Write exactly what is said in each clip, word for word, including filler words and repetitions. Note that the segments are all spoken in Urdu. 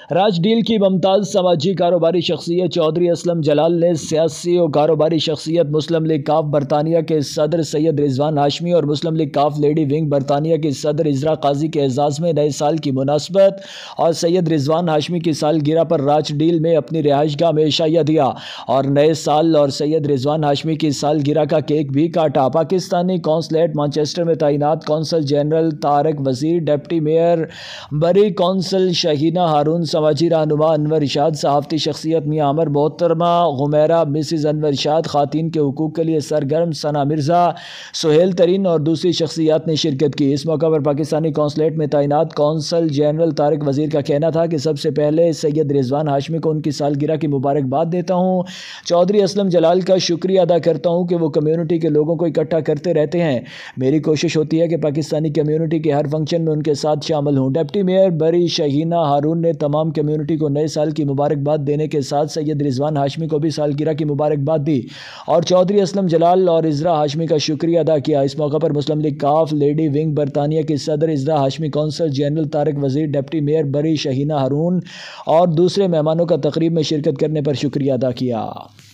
راج ڈیل کی ممتاز سماجی کاروباری شخصیت چودھری اسلم جلال نے سیاسی و کاروباری شخصیت مسلم لیگ کاف برطانیہ کے صدر سید رضوان ہاشمی اور مسلم لیگ کاف لیڈی ونگ برطانیہ کی صدر عزرا قاضی کے اعزاز میں نئے سال کی مناسبت اور سید رضوان ہاشمی کی سالگرہ پر راج ڈیل میں اپنی رہائش گاہ میں عشائیہ دیا اور نئے سال اور سید رضوان ہاشمی کی سالگرہ کا کیک بھی کاٹا۔ پاکستانی قونصلیٹ مانچسٹر میں تعینات قونصل جنرل طارق وزیر، ڈپٹی میئر بری قونصل شہینہ ہارون، سماجی رہنما انور ارشاد، صحافتی شخصیت میاں عمر، محترمہ غمیرہ مسز انور ارشاد، خواتین کے حقوق کے لیے سرگرم ثنا مرزا، سہیل ترین اور دوسری شخصیات نے شرکت کی۔ اس موقع پر پاکستانی قونصلیٹ میں تعینات قونصل جنرل طارق وزیر کا کہنا تھا کہ سب سے پہلے سید رضوان ہاشمی کو ان کی سالگرہ کی مبارکباد دیتا ہوں۔ چودھری اسلم جلال کا شکریہ ادا کرتا ہوں کہ وہ کمیونٹی کے لوگوں کو اکٹھا کرتے رہتے ہیں۔ میری کوشش ہوتی ہے کہ پاکستانی کمیونٹی کے ہر فنکشن میں ان کے ساتھ شامل ہوں۔ ڈپٹی میئر بری شہینہ ہارون نے تمام کمیونٹی کو نئے سال کی مبارکباد دینے کے ساتھ سید رضوان ہاشمی کو بھی سالگرہ کی مبارکباد دی اور چودھری اسلم جلال اور عزرا ہاشمی کا شکریہ ادا کیا۔ اس موقع پر مسلم لیگ کاف لیڈی ونگ برطانیہ کی صدر عزرا ہاشمی، قونصل جنرل طارق وزیر، ڈپٹی میئر بری شہینہ ہارون اور دوسرے مہمانوں کا تقریب میں شرکت کرنے پر شکریہ ادا کیا۔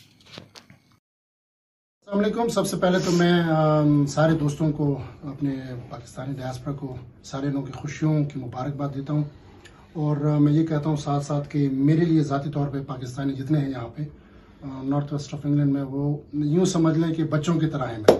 السلام علیکم۔ سب سے پہلے تو میں سارے دوستوں کو، اپنے پاکستانی ڈیاسپورا کو سارے لوگوں کی خوشیوں کی مبارکباد دیتا ہوں، اور میں یہ کہتا ہوں ساتھ ساتھ کہ میرے لیے ذاتی طور پہ پاکستانی جتنے ہیں یہاں پہ نارتھ ویسٹ آف انگلینڈ میں، وہ یوں سمجھ لیں کہ بچوں کی طرح ہیں۔ میں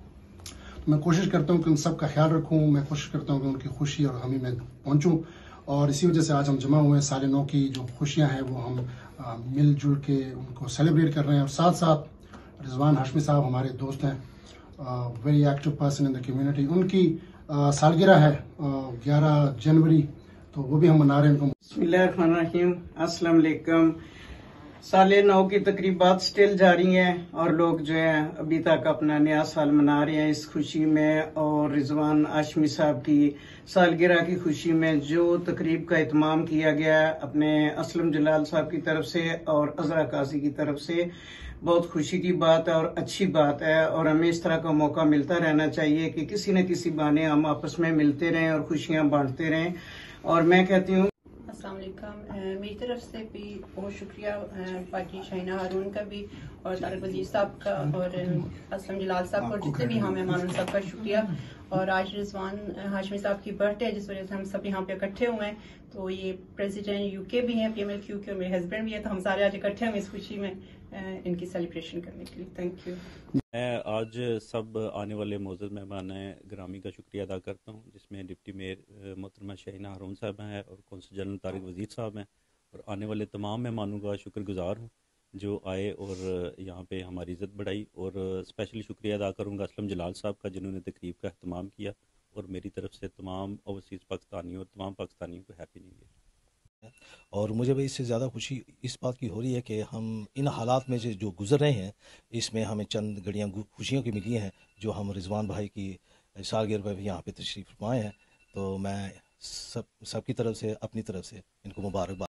میں کوشش کرتا ہوں کہ ان سب کا خیال رکھوں، میں کوشش کرتا ہوں کہ ان کی خوشی اور غمی میں پہنچوں، اور اسی وجہ سے آج ہم جمع ہوئے ہیں۔ سالے نو کی جو خوشیاں ہیں وہ ہم مل جل کے ان کو سیلیبریٹ کر رہے ہیں، اور ساتھ ساتھ رضوان ہاشمی صاحب ہمارے دوست ہیں، very active person in the community, ان کی سالگرہ ہے گیارہ جنوری، تو وہ بھی ہم منا رہے ہیں ان کو۔ بسم اللہ الرحمن الرحیم، السلام علیکم۔ سال نو کی تقریبات سٹل جاری ہیں اور لوگ جو ہیں ابھی تک اپنا نیا سال منا رہے ہیں اس خوشی میں، اور رضوان ہاشمی صاحب کی سالگرہ کی خوشی میں جو تقریب کا اہتمام کیا گیا ہے اپنے اسلم جلال صاحب کی طرف سے اور عزرا قاضی کی طرف سے، بہت خوشی کی بات ہے اور اچھی بات ہے، اور ہمیں اس طرح کا موقع ملتا رہنا چاہیے کہ کسی نہ کسی بہانے ہم آپس میں ملتے رہیں اور خوشیاں بانٹتے رہیں۔ اور میں کہتی ہوں السلام علیکم، میری طرف سے بھی بہت شکریہ باقی شہینہ ہارون کا بھی اور طارق وزیر صاحب کا اور اسلم جلال صاحب اور جتنے بھی ہاں مہمان ان سب کا شکریہ۔ اور آج رضوان ہاشمی صاحب کی برتھ ڈے ہے جس وجہ سے ہم سب یہاں پہ اکٹھے ہوئے ہیں، تو یہ پریزیڈنٹ یو کے بھی ہیں، پی ایم ایل کیو کے، اور میرے ہسبینڈ بھی ہیں، تو ہم سارے آج اکٹھے ہوئے اس خوشی میں ان کی سیلیبریشن کرنے کے لیے۔ Thank you. میں آج سب آنے والے معزز مہمان گرامی کا شکریہ ادا کرتا ہوں، جس میں ڈپٹی میئر محترمہ شہینہ ہارون صاحب ہیں اور قونصل جنرل طارق وزیر صاحب ہیں، اور آنے والے تمام مہمانوں کا شکر گزار ہوں جو آئے اور یہاں پہ ہماری عزت بڑھائی، اور اسپیشلی شکریہ ادا کروں گا اسلم جلال صاحب کا جنہوں نے تقریب کا اہتمام کیا، اور میری طرف سے تمام اوورسیز پاکستانیوں اور تمام پاکستانیوں کو ہیپی نیو ایئر۔ اور مجھے بھی اس سے زیادہ خوشی اس بات کی ہو رہی ہے کہ ہم ان حالات میں جو گزر رہے ہیں اس میں ہمیں چند گھڑیاں خوشیوں کی ملی ہیں، جو ہم رضوان بھائی کی سالگرہ پر یہاں پہ تشریف فرمائے ہیں، تو میں سب سب کی طرف سے اپنی طرف سے ان کو مبارکباد